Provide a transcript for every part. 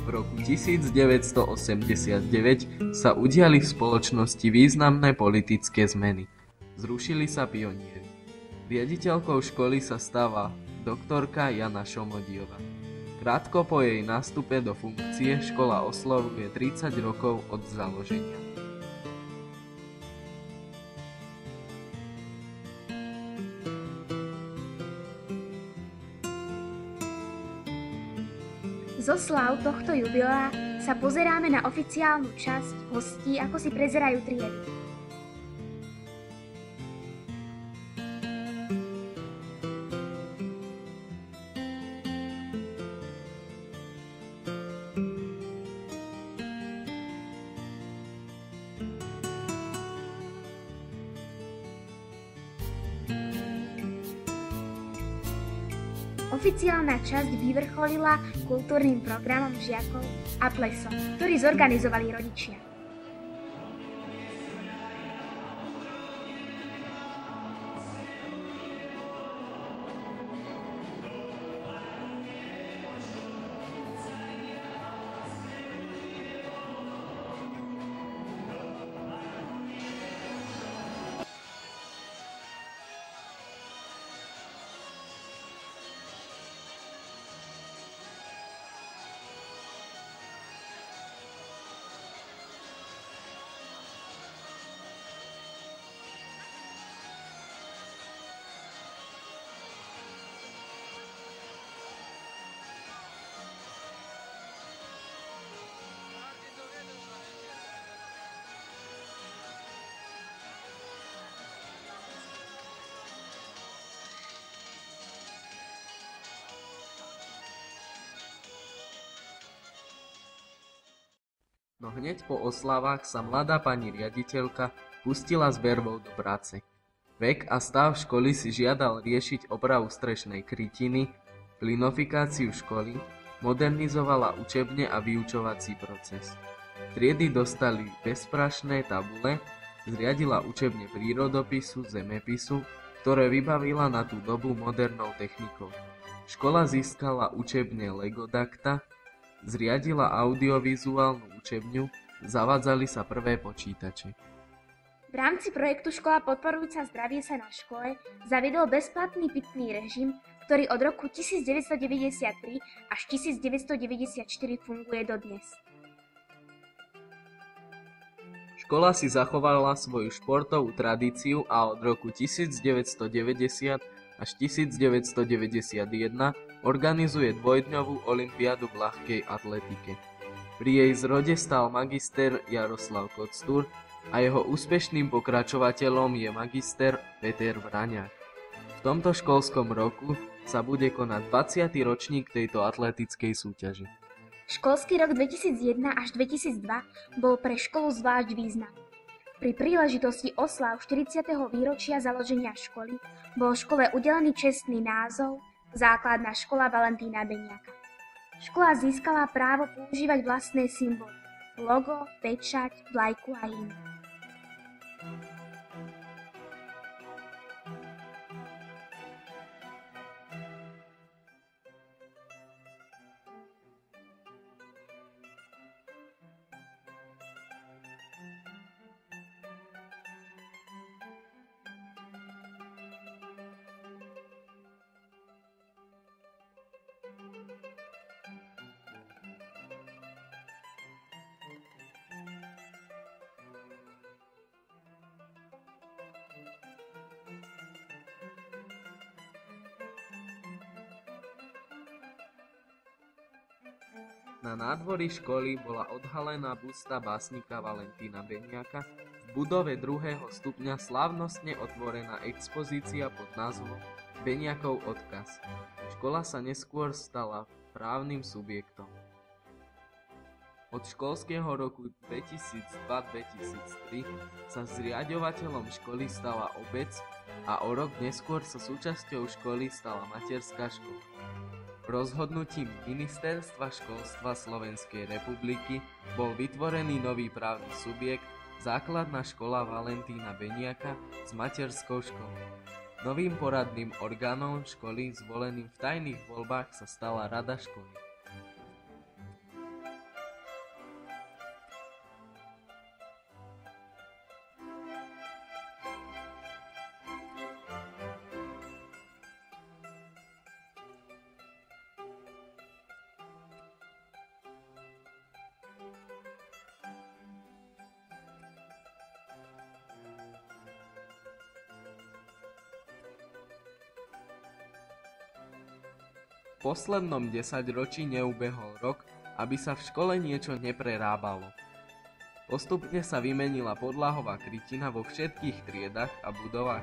V roku 1989 sa udiali v spoločnosti významné politické zmeny. Zrušili sa pionieri. Riaditeľkou školy sa stáva doktorka Jana Šomodiová. Krátko po jej nástupe do funkcie škola oslavuje 30 rokov od založenia. Zo sláv tohto jubilea sa pozeráme na oficiálnu časť hostí, ako si prezerajú triedy. Oficiálna časť vyvrcholila kultúrnym programom žiakov a plesom, ktorý zorganizovali rodičia. No hneď po oslavách sa mladá pani riaditeľka pustila s vervou do práce. Vek a stav školy si žiadal riešiť opravu strešnej krytiny, plinofikáciu školy, modernizovala učebne a vyučovací proces. Triedy dostali bezprašné tabule, zriadila učebne prírodopisu, zemepisu, ktoré vybavila na tú dobu modernou technikou. Škola získala učebne Legodakta, zriadila audiovizuálnu učebňu, zavádzali sa prvé počítače. V rámci projektu Škola podporujúca zdravie sa na škole zaviedol bezplatný pitný režim, ktorý od roku 1993 až 1994 funguje dodnes. Škola si zachovala svoju športovú tradíciu a od roku 1990 až 1991 organizuje dvojdňovú olympiádu v ľahkej atletike. Pri jej zrode stal magister Jaroslav Koctúr a jeho úspešným pokračovateľom je magister Peter Vraňák. V tomto školskom roku sa bude konať 20. ročník tejto atletickej súťaže. Školský rok 2001 až 2002 bol pre školu zvlášť významný. Pri príležitosti osláv 40. výročia založenia školy bol škole udelený čestný názov Základná škola Valentína Beniaka. Škola získala právo používať vlastné symboly, logo, pečať, vlajku a hymnu. Na nádvorí školy bola odhalená busta básnika Valentína Beniaka, v budove 2. stupňa slávnostne otvorená expozícia pod názvom Beniakov odkaz. Škola sa neskôr stala právnym subjektom. Od školského roku 2002-2003 sa zriaďovateľom školy stala obec a o rok neskôr sa súčasťou školy stala materská škola. Rozhodnutím Ministerstva školstva Slovenskej republiky bol vytvorený nový právny subjekt Základná škola Valentína Beniaka s materskou školou. Novým poradným orgánom školy zvoleným v tajných voľbách sa stala Rada školy. poslednom desaťročí neubehol rok, aby sa v škole niečo neprerábalo. Postupne sa vymenila podlahová krytina vo všetkých triedách a budovách.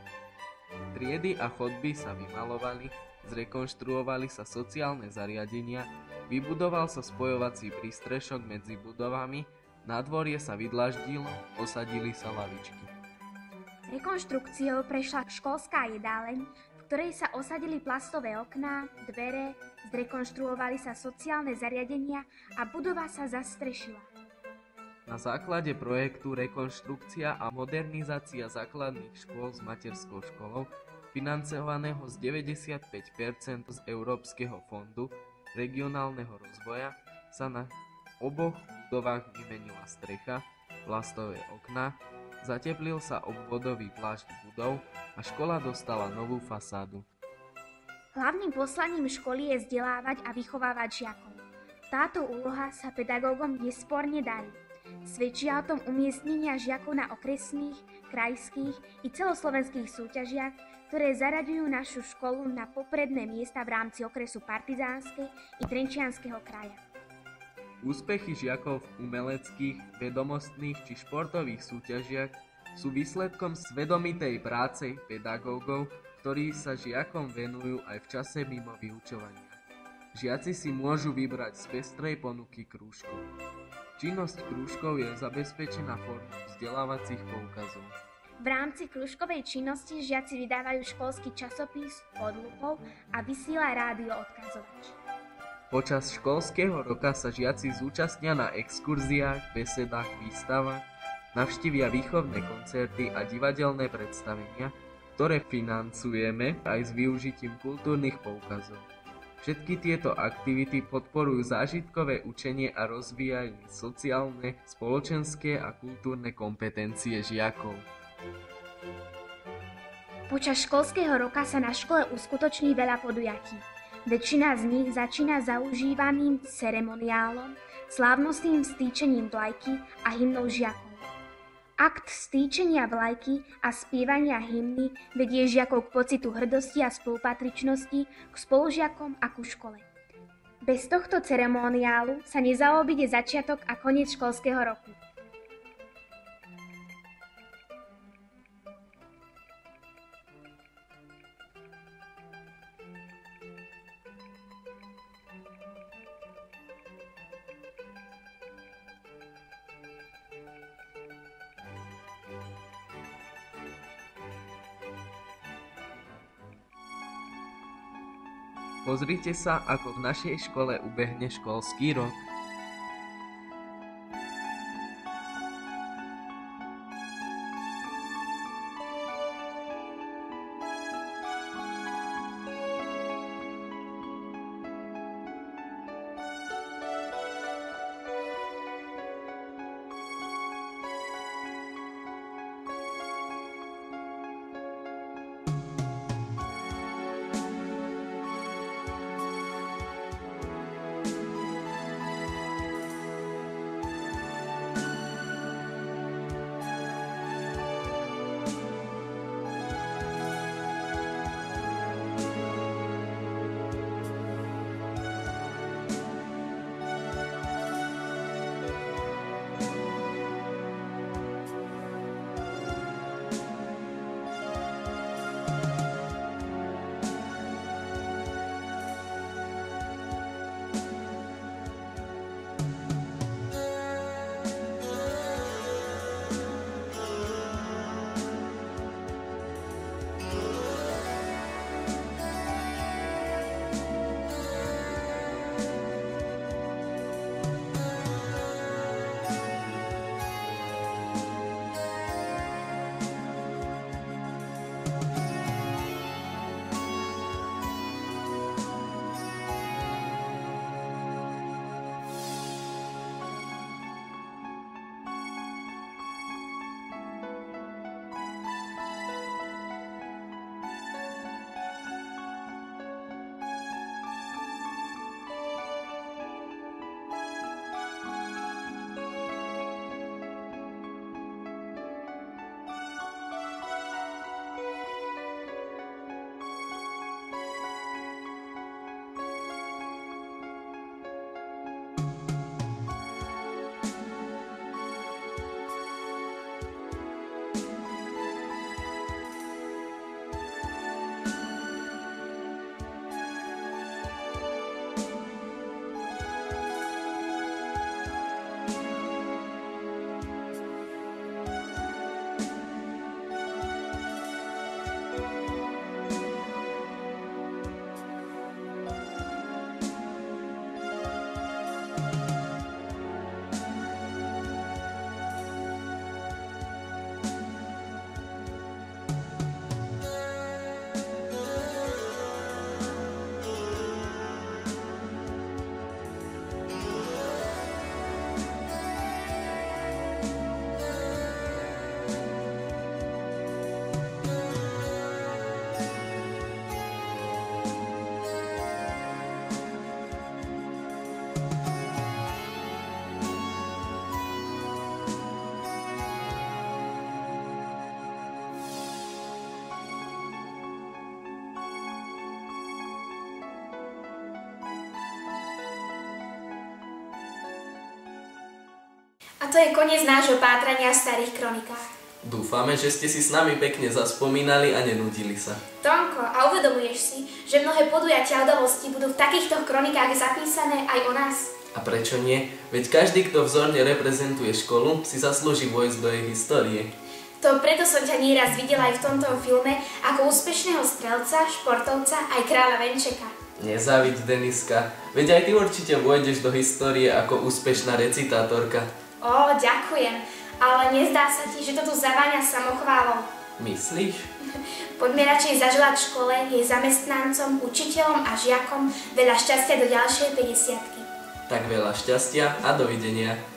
Triedy a chodby sa vymalovali, zrekonštruovali sa sociálne zariadenia, vybudoval sa spojovací prístrešok medzi budovami, nádvorie sa vydlaždilo, posadili sa lavičky. Rekonštrukciou prešla školská jedáleň, v ktorej sa osadili plastové okná, dvere, zrekonštruovali sa sociálne zariadenia a budova sa zastrešila. Na základe projektu Rekonštrukcia a modernizácia základných škôl s materskou školou, financovaného z 95% z Európskeho fondu regionálneho rozvoja, sa na oboch budovách vymenila strecha, plastové okná, zateplil sa obvodový plášť budov a škola dostala novú fasádu. Hlavným poslaním školy je vzdelávať a vychovávať žiakov. Táto úloha sa pedagógom nesporne darí. Svedčia o tom umiestnenia žiakov na okresných, krajských i celoslovenských súťažiach, ktoré zaraďujú našu školu na popredné miesta v rámci okresu Partizánskej i Trenčianskeho kraja. Úspechy žiakov v umeleckých, vedomostných či športových súťažiach sú výsledkom svedomitej práce pedagógov, ktorí sa žiakom venujú aj v čase mimo vyučovania. Žiaci si môžu vybrať z pestrej ponuky krúžku. Činnosť krúžkov je zabezpečená formou vzdelávacích poukazov. V rámci krúžkovej činnosti žiaci vydávajú školský časopis Pod lupou a vysiela rádio odkazovač. Počas školského roka sa žiaci zúčastnia na exkurziách, besedách, výstavách, navštívia výchovné koncerty a divadelné predstavenia, ktoré financujeme aj s využitím kultúrnych poukazov. Všetky tieto aktivity podporujú zážitkové učenie a rozvíjajú sociálne, spoločenské a kultúrne kompetencie žiakov. Počas školského roka sa na škole uskutoční veľa podujatí. Väčšina z nich začína zaužívaným ceremoniálom, slávnostným vstýčením vlajky a hymnou žiakov. Akt vstýčenia vlajky a spievania hymny vedie žiakov k pocitu hrdosti a spolupatričnosti k spolužiakom a ku škole. Bez tohto ceremoniálu sa nezaobíde začiatok a koniec školského roku. Pozrite sa, ako v našej škole ubehne školský rok. A to je koniec nášho pátrania v starých kronikách. Dúfame, že ste si s nami pekne zaspomínali a nenudili sa. Tonko, a uvedomuješ si, že mnohé podujatia a udalosti budú v takýchto kronikách zapísané aj o nás? A prečo nie? Veď každý, kto vzorne reprezentuje školu, si zaslúži vojsť do jej histórie. To preto som ťa nieraz videla aj v tomto filme ako úspešného strelca, športovca aj kráľa Venčeka. Nezáviď, Deniska. Veď aj ty určite vôjdeš do histórie ako úspešná recitátorka. Ó, ďakujem. Ale nezdá sa ti, že to tu zaváňa samochválou? Myslíš? Poďme radšej zaželať škole, jej zamestnancom, učiteľom a žiakom veľa šťastia do ďalšej 50-ky. Tak veľa šťastia a dovidenia.